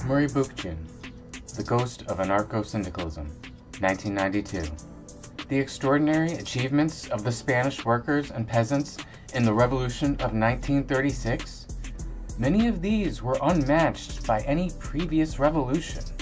Bookchin, The Ghost of Anarcho-Syndicalism, 1992. The extraordinary achievements of the Spanish workers and peasants in the Revolution of 1936? Many of these were unmatched by any previous revolution.